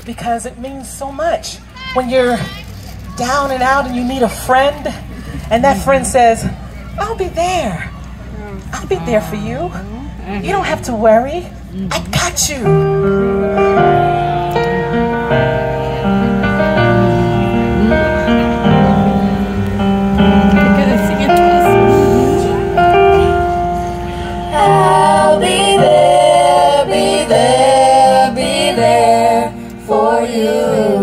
because it means so much when you're down and out and you need a friend, and that friend says, I'll be there. I'll be there for you. You don't have to worry. I got you. I'll be there, be there, be there for you.